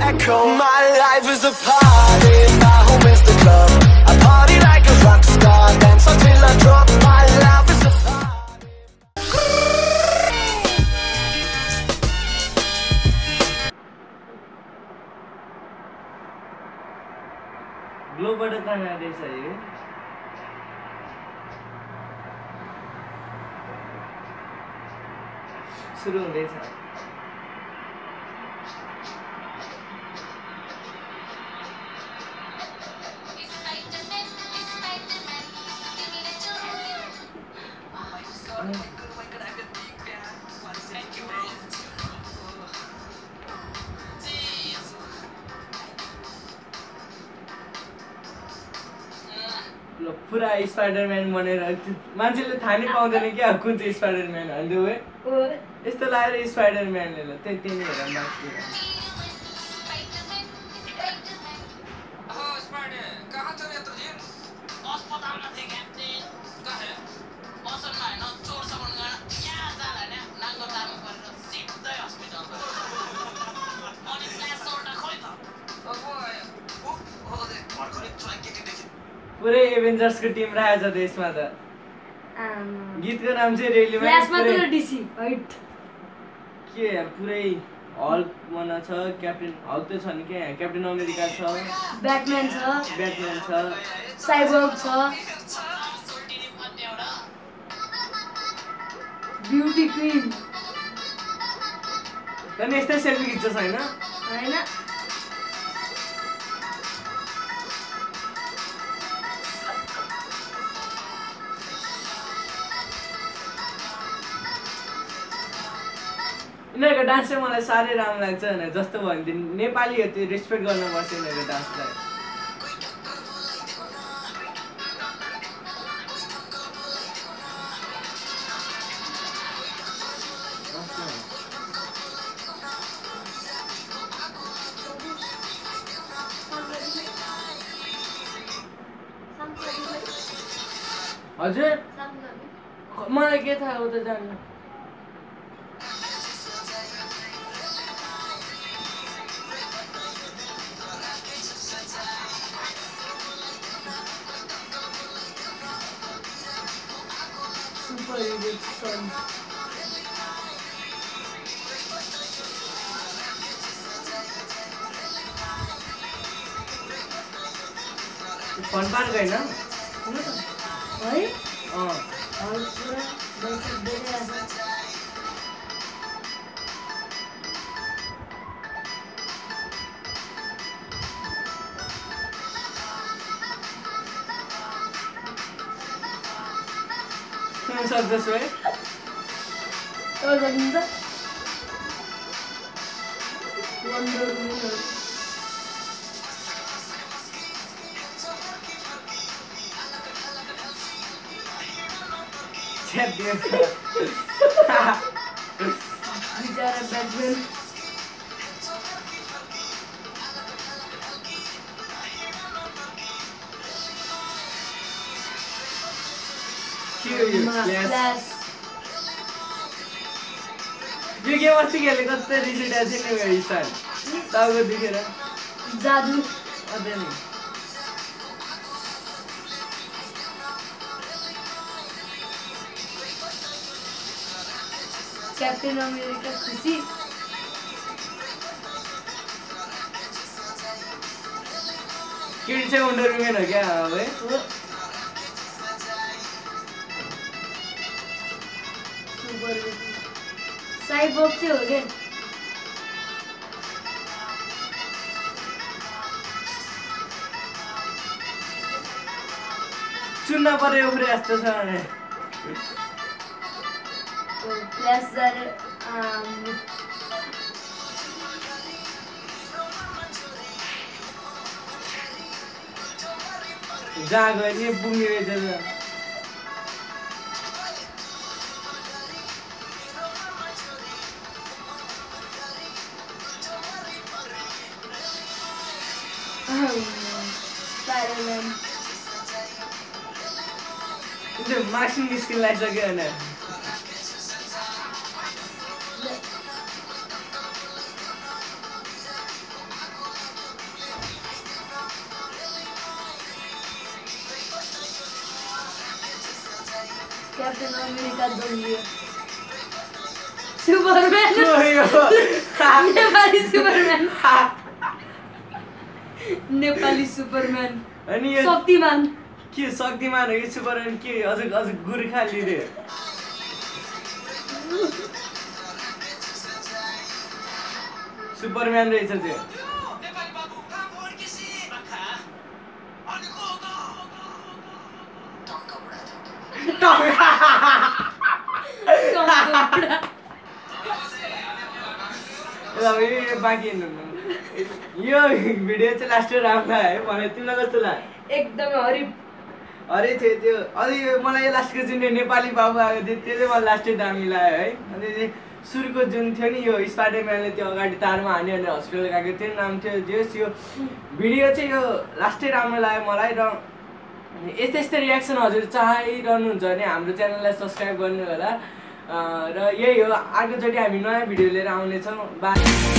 echo. My life is a party, my home is the club. I party like a rock star, dance until I drop. My life is a party. ग्लोबाट कहाँ जाँदैछ यो सुरु हुँदैछ पुरा Spider-Man बनेर मान्छेले थाहा नै पाउँदैन क्या कुन चाहिँ स्पाइडरम्यान हाल्दै हो यस्तो लागेर स्पाइडरम्यानले ल त्यही नै हेर माथि पुरै एभेन्जर्सको टिम रहेछ त्यसमा त गीतको नाम चाहिँ रेली माई के पुरै हल्क बना छ क्याप्टेन हल्क त छ नि के क्याप्टेन अमेरिका छ ब्याटम्यान छ साइबर्ग छ ब्युटी क्वीन तनी यस्तै सेल्फी खिच्छस् हैन हैन यिनीहरूको डान्स चाहिँ मलाई साह्रै राम्रो लाग्छ होइन जस्तो भयो भने नेपालीहरू त्यो रेस्पेक्ट गर्नुपर्छ यिनीहरूको डान्सलाई हजुर मलाई के थाहा हो त जान्नु फन पार्क होइन है सक्दछु है बिचारा ब्याटम्यान यो गेम अस्ति खेलेको कतै रिस उठेको थियो नि मेरो स्टाइल तपाईँको देखेर जादु अझै नि क्याप्टेन अमेरिका खुसी केटी चाहिँ वन्डर वुमेन हो क्या अब है साइबर्ग चाहिँ हो क्या चुन्न पर्यो पुरै यस्तो छ फ्ल्यास जाने जहाँ गयो नि पुग्ने रहेछ स्पाइडरम्यान माक्स निस्किन लागिसक्यो होइन क्याप्टेन अमेरिका जन्मियो सुपरम्यान नेपाली सुपरम्यान नेपाली सुपरम्यान अनि यो शक्तिमान के शक्तिमान हो कि सुपरम्यान के अझ गोर्खा लिँदै सुपरम्यान रहेछ त्यो बाँकी यो भिडियो चाहिँ लास्ट राम्रो है भने तिमीलाई कस्तो लाग्यो एकदमै हरिफ अरे थियो त्यो अलि मलाई यो लास्टको जुन नेपाली बाबु आएको थियो त्यो चाहिँ मलाई लास्टै दामी लाग्यो है अनि सुरुको जुन थियो नि यो स्पाइडरम्यानले त्यो अगाडि तारमा हान्यो अनि हस्पिटल गएको थियो नाम थियो जेस यो भिडियो चाहिँ यो लास्टै राम्रो लाग्यो मलाई र यस्तै यस्तै रियाक्सन हजुर चाहिरहनुहुन्छ भने हाम्रो च्यानललाई सब्सक्राइब गर्नु होला र यही हो अर्कोचोटि हामी नयाँ भिडियो लिएर आउनेछौँ बाई